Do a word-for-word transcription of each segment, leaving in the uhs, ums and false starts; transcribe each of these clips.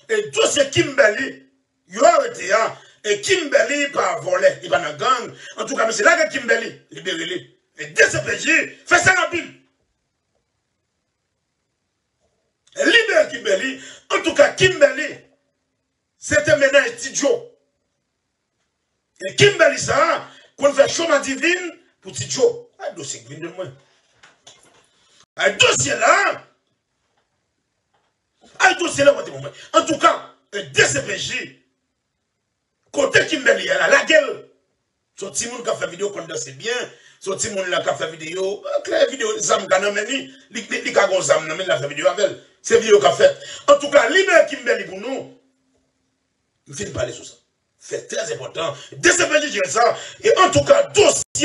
et dossier Kimberly, il y a arrêté, et Kimberly par volet, il va dans gang. En tout cas, mais c'est là que Kimberly, libérez-les. Et D C P J, fait ça rapide. Libère Kimberly, en tout cas, Kimberly, c'était maintenant un petit Joe. Et Kimberly, ça, qu'on fait chômage divine pour petit Joe. Un dossier qui vient de moi. Un dossier là, un dossier là, en tout cas, un D C P J, côté Kimberly, là, la gueule. Son petit monde qui a fait vidéo quand c'est bien, son petit monde là qui a fait vidéo, la vidéo, Zam Ganameni, il a fait Zam Ganameni, il a fait vidéo avec elle. C'est vidéo qu'a fait. En tout cas, libère Kimberly pour nous. Je finis de parler sur ça. C'est très important. D C P J gère ça. Et en tout cas, dossier.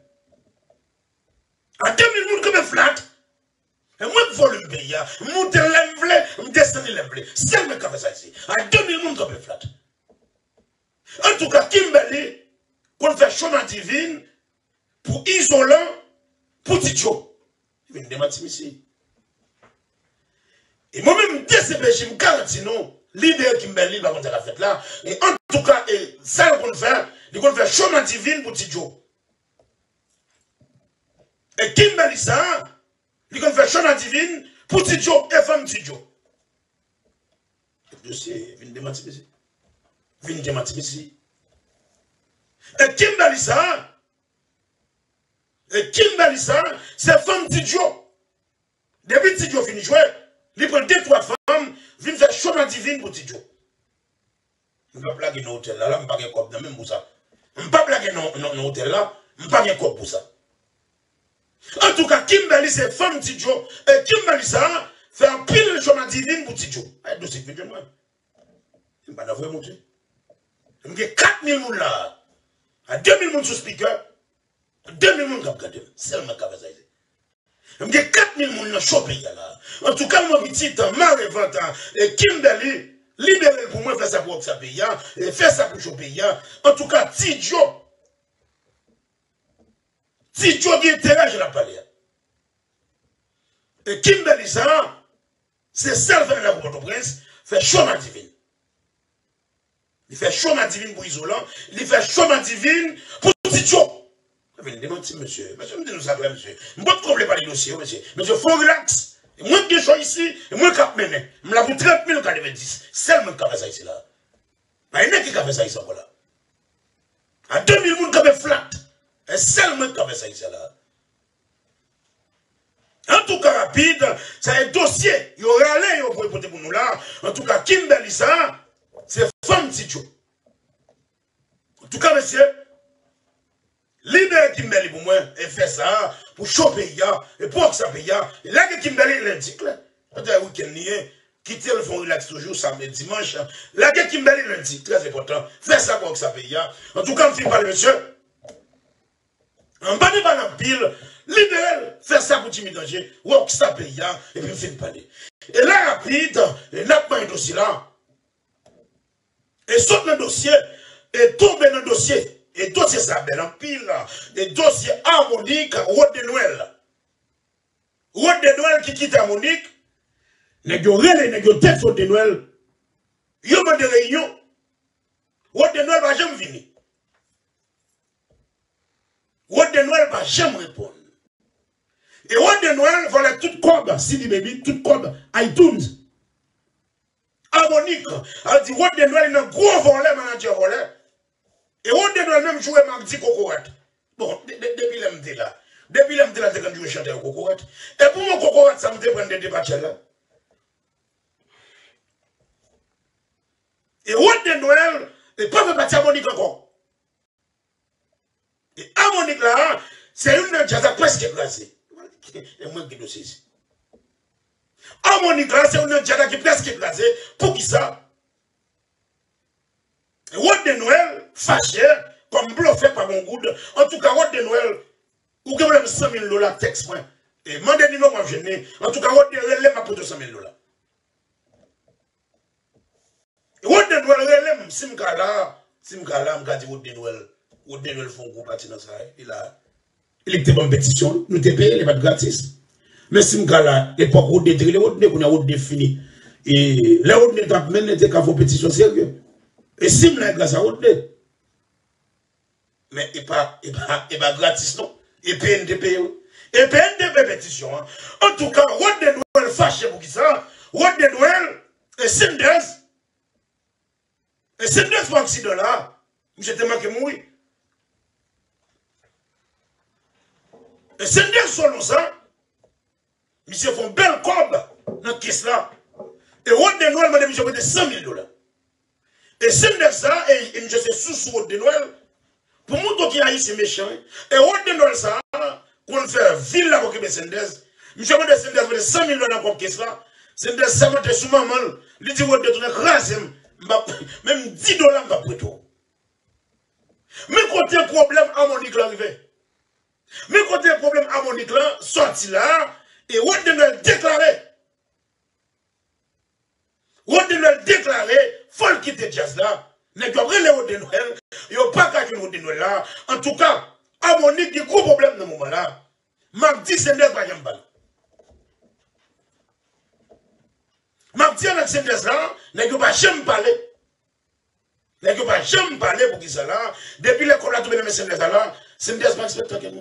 À deux mille personnes comme flat. Et moi, je veux le pays. Je monte l'envelé, je descends l'envelé. C'est le mec qui a fait ça ici. À deux mille personnes comme flat. En tout cas, Kimberly, qu'on fait chômage divine pour isolant, pour Tidjo. Il vient de démentir ici. Et moi-même, D C P J, je me garantis non, l'idée Kimberly va monter la fête là. Et en tout cas, et ça qu'on fait, il qu'on fait chômage divine pour Tidjo. Et Kimberly, ça, il qu'on fait chômage divine pour Tidjo et femme Tidjo. Le dossier, il vient de démentir ici. Il vient de démentir ici. Et Kimberly, ça, et Kimberly, ça, c'est femme Tidjo. Depuis Tidjo finit jouer, il prend deux, trois femmes, viennent faire chômage divine pour Tidjo. Je ne vais pas blaguer dans l'hôtel là, je ne vais pas blaguer dans même pour ça. Je ne vais pas blaguer dans l'hôtel là, je ne vais pas blaguer pour ça. En tout cas, Kimberly, c'est femme Tidjo. Et Kimberly, ça, fait un pile de chômage divine pour Tidjo. Et donc, c'est plus de moi. Je ne vais pas vous montrer. Je me dis quatre mille personnes là. À deux mille personnes sous speaker, deux mille personnes qui ont regardé, c'est seulement qui a fait ça. Je me dis quatre mille personnes dans le shopping là. En tout cas, mon petit, ma revente, et Kimberly, libéré pour moi, faire ça pour ça paye, et faire ça pour choper. En tout cas, Tidjo, Tidjo qui est terrain, je l'ai parlé. Et Kimberly, ça, c'est ça le fait de la Port-au-Prince, fait chômage divine. Il fait chômage divine pour isolant. Il fait chômage divine pour Tidjo. Je vais démentir, monsieur. Monsieur, me dit nous ça, monsieur. Je ne peux pas problème par les dossiers, monsieur. Monsieur, il faut relax. Et moi, je suis ici, et moi, je suis mené. Je l'ai vu trente mille quatre-vingt-dix. C'est le qui a fait ça ici, là. Il y a qui a fait ça ici, là. À deux mille personnes qui ont fait flat. Et c'est le qui a fait ça ici, là. En tout cas, rapide, c'est un dossier. Il y aura allé, il y aura pour nous là. En tout cas, Kimberly, ça, c'est femme Tidjo. En tout cas, monsieur, libère Kimberly pour moi, et fait ça, pour choper, et pour que ça paye. Et là que Kimberly l'indique, là, le week-end, quitter le fond relax toujours, samedi, dimanche. Là que Kimberly l'indique, très important, fait ça pour que ça paye. En tout cas, on finit par le monsieur. En bas de bas dans pile, libérer, faire ça pour Timmy Danger, ou que ça paye, et puis on finit par parler. Et là, rapide, et n'a pas un dossier là. Et saute le dossier, et tombe dans le dossier, et dossier ça belle en pile, et dossier harmonique, Route de Noël. Route de Noël qui quitte harmonique, n'est-ce pas relé, n'est-ce pas tête Route de Noël, il y a des réunions, Route de Noël va jamais venir. Route de Noël va jamais répondre. Et Route de Noël, voilà toute cob, C D Baby, toute cob, iTunes. Harmonique, elle dit, Route de Noël, il y a un gros volet, manager volet. Et Route de Noël, même jouer Mardi Cocorette. Bon, depuis l'M T là, depuis l'M T là, c'est quand je chante au Cocorette. Et pour mon Cocorette, ça me dépend des débats là. Et Route de Noël, et pas fait partie harmonique encore. Et harmonique là, c'est une jazz presque écrasée. Et moi qui dossier ici. Harmonique là, c'est une jazz qui est presque écrasée. Pour qui ça? Et Route de Noël, fâché, comme bluffé par mon goût. En tout cas, Route de Noël, ou que vous avez cent mille dollars texte, moi. Et mandez nous moi je n'ai. En tout cas, Route de Noël, m'a pour cent mille dollars. Route de Noël, relève, si m'ka là, si m'ka là, m'ka dit Route de Noël. Route de Noël font gros parti dans ça. Il a, il était bonne pétition, nous t'es payé, il n'est pas gratis. Mais si m'ka là, l'époque Route de Noël, Route de Noël, Route de fini. Et les autres n'étaient même n'étaient qu'à vos pétitions sérieux. Et si vous grâce à autres, mais il pas, il pas, il pas gratis, non. Et P N D P, et P N D P pétition. En tout cas, Rod de Noël fâché pour qui ça? Rod de Noël et Sanders. Et Sanders pour accident là. J'étais manqué mourir. Et Sanders selon ça, ils se font belle cobe dans la caisse là. Et Rod de Noël m'a dit que j'ai cent mille dollars. Et Sanders ça, et je sais sous Rod de Noël. Pour moi, qui a ici méchant, et Rod de Noël ça, qu'on fait ville là pour que Sanders, je me demande Sanders veut cent mille dollars dans la caisse là. Sanders ça m'a dit sous maman, il dit Rod de Noël, grâce, même dix dollars m'a pris tout. Mais quand il y a un problème harmonique là arrivé. Mais quand il y a un problème harmonique là, sorti là, et Rod de Noël déclaré. Rod de Noël déclaré, faut le quitter jazz là. N'est-ce pas vrai les Rod de Noël, il n'y a pas qu'à dire Rod de Noël là. En tout cas, harmonique, il y a un gros problème dans ce moment là. Mardi, c'est n'est pas jamais. Mardi, avec ces là, n'est-ce pas jamais parler. N'est-ce pas jamais parler pour qui ça là. Depuis l'école là, tout le monde est là, c'est n'est pas respecté quelqu'un.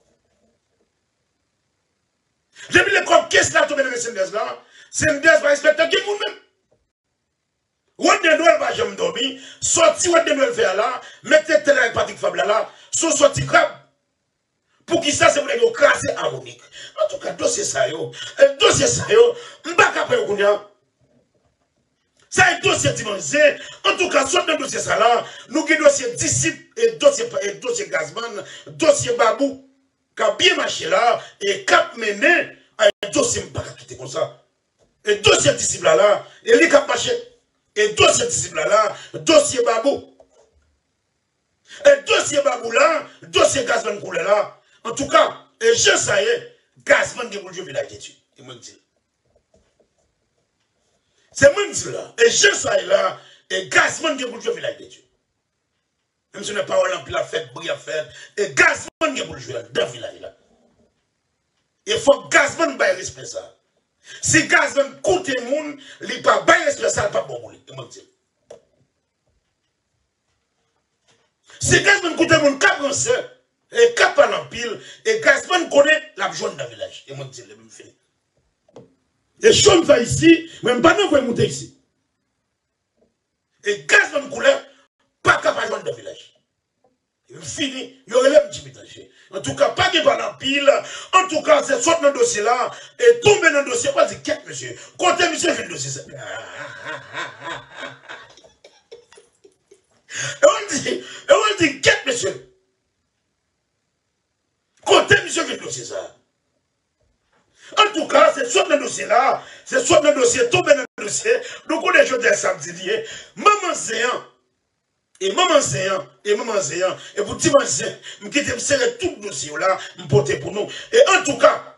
Depuis l'école, qu'est-ce là, tout le monde est là, c'est n'est pas respecté quelqu'un même. Rod de Noël va jamais dormir, sorti Rod de Noël faire là, mettez tel avec Patrick Fable là, sont sorti crabe. Pour qui ça, c'est pour les craser harmonique. En tout cas, dossier ça yo, dossier ça yo, m'bak après au kounya. Ça est dossier dimanche. En tout cas, soit dans dossier ça là, nous avons dossier disciple et dossier, et dossier Gazman, dossier Babou, qui a bien marché là, et cap mené à un dossier m'bak quitter comme ça. Et dossier disciple là, et les cap marché. Et dossier disciple là, dossier Babou. Et dossier Babou là, dossier Gazman coulé là. En tout cas, et je sais, Gazman qui vous jouer la d'étude. Et moi dis. C'est moi dis là. Et je sais là, et Gazman qui vous jouer la d'étude. Même si on n'a pas rempli la fête, bouillir fête, et Gazman qui vous jouer dans le village là. Il faut que Gazman baille respect ça. Si Gazman coûte le monde, il n'est pas baille respect ça, il n'est pas bon pour lui. Et moi dis. Si Gazman coûte le monde, cap et cap en pile, et Gazman connaît la jaune dans le village. Et moi, je dis, le même fait. Et Chom va ici, même pas non, monter ici. Et Gazman couleur, pas capable de jaune dans le village. Il fini, il y aurait l'air petit En tout cas, pas de pas en pile. En tout cas, c'est sorti dans le dossier là, et tomber dans le dossier, pas dire, qu'est-ce monsieur? Côté monsieur, fait le dossier. Et on dit, et on dit, qu'est-ce monsieur? Côté monsieur qui dossier ça. En tout cas, c'est soit dans le dossier là, c'est soit dans le dossier, tomber dans le dossier. Donc on est jeudi à samedi, maman séant, et maman séant, et maman séant, et pour dimanche séant, je quitte me serrer tout le dossier là, me porter pour nous. Et en tout cas,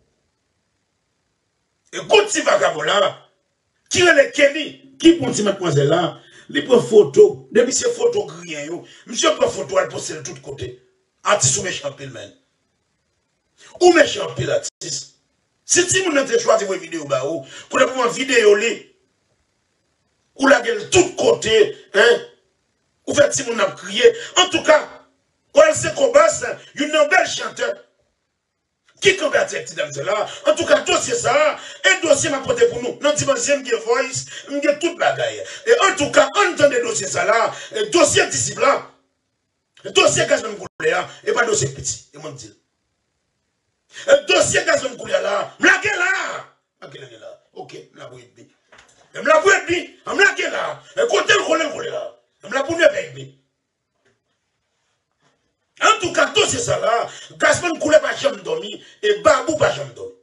et quand tu vas là, qui est le Kenny, qui prend cette mademoiselle là, il prend photo, depuis ces photos grillées, monsieur prend photo, elle poste de tous côtés. Artiste ou méchant pile, man. Ou méchant pile artiste. Si tu m'as choisi une vidéo, bah, ou, pour une vidéo, ou la gueule de tous côtés, hein, ou fait si mon a crié. En tout cas, quand elle se combat, une belle chanteur. Qui combat cette dame là? En tout cas, dossier ça, un dossier m'a porté pour nous. Dans le dimanche, j'ai voice, j'ai toute bagaille. Et en tout cas, on entend des dossiers ça là, dossier disciple là, dossier Gazman Kouléa, et pas dossier petit. Et moi, je dis. Dossier Gazman Kouléa là, m'lagué là. M'lagué là. Ok, m'lagué bien. M'lagué bien, m'lagué là. Côté le collègue collé là. M'lagué bien. En tout cas, dossier ça là, Gazman Kouléa pas jamais dormi, et Babou pas jamais dormi.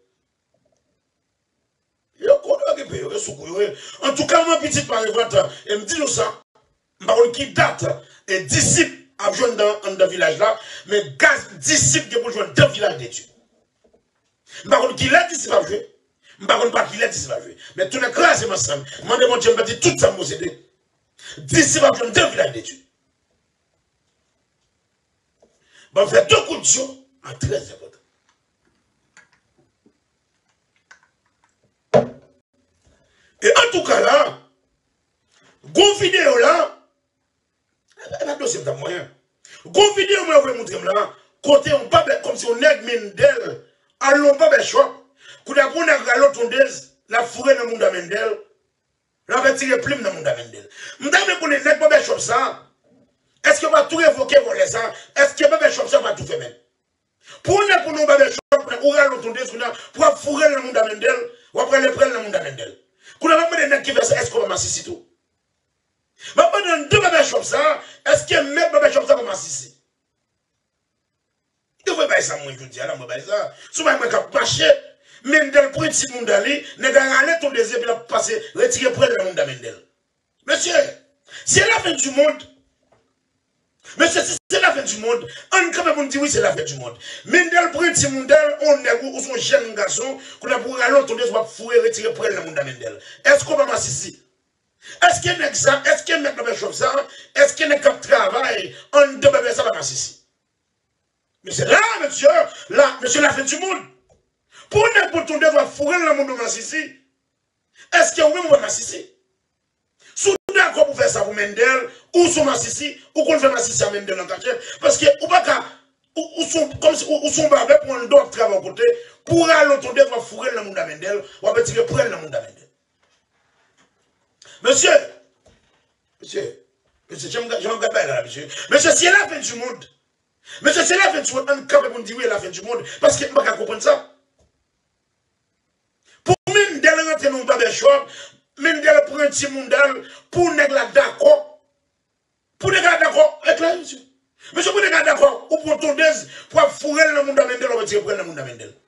En tout cas, mon petit par exemple, et me dit nous ça, qui date, et disciple à joindre dans le village là, mais gaz disciple qui pour joindre dans le village d'études. Par contre, qui l'a disciple à jouer, par contre, pas qui l'a disciple à jouer. Mais tout le cas, c'est ensemble. Je demande Dieu me dit tout ça, moi, c'est disciple à joindre dans le village d'études. Bon, fait deux coups de jour, en très important. Et en tout cas là, gon vidéo là, elle a dossier de moyen. Gon vidéo, moi, je vais vous montrer là, côté on pas comme si on est Mendel, allons pas ben shop, qu'on a qu'on a galop tondeuse, la fourrée dans le monde à Mendel, la va tirer plume dans le monde à Mendel. M'dame qu'on est net pas ben shop ça. Est-ce que va tout révoquer voler ça? Est-ce que ben shop ça va tout faire même? Pour nous, pour nous, ben shop, on a galop tondeuse, pour fourrer dans le monde à Mendel, ou après les prendre dans le monde à Mendel. Qu'on a pas des net qui veut ça, est-ce qu'on va m'assister tout? Mais pendant deux bébés comme ça, est-ce qu'il y a même bébé comme ça comme Assisi? Il faut pas ça, moi, je dis, là, moi, ça. Souvent, moi, quand je marche, Mendel pour un petit monde d'aller, n'est pas aller ton désir, puis passer, retirer pour le monde de Mendel. Monsieur, c'est la fin du monde. Monsieur, c'est la fin du monde. On quand même dit oui, c'est la fin du monde. Mendel pour un petit monde d'aller, on est où son jeune garçon, qu'on a pour aller ton désir, pour retirer pour le monde de Mendel. Est-ce qu'on va m'assister? Est-ce qu'il y a un exemple? Est-ce qu'il y a un bébé comme ça? Est-ce qu'il y a un cap de travail? On deux bébés, ça va passer ici. Mais c'est là, monsieur, là, monsieur, la fin du monde. Pour n'importe où, on doit fourrer le monde de Massissi. Est-ce qu'il y a un même Massissi? Si vous êtes d'accord pour faire ça pour Mendel, ou sur Massissi, ou qu'on fait Massissi à Mendel dans le quartier, parce que, ou pas qu'à, ou sont comme si, ou sont barbés pour un d'autre travail à côté, pour aller autour de fourrer le monde de Mendel, ou à tirer pour le monde de Mendel. Monsieur, monsieur, monsieur, je ne regarde pas là, monsieur. Monsieur, c'est la fin du monde. Monsieur, c'est la fin du monde. On est capable de dire oui, la fin du monde. Parce que je ne peux pas comprendre ça. Pour Mendel rentrer dans le barbershop, Mendel prend un petit monde pour ne pas d'accord. Pour ne pas d'accord avec là, monsieur. Monsieur, pour ne pas d'accord, ou pour ton dés, pour fourrer le monde à Mendel, on va tirer pour le monde à Mendel.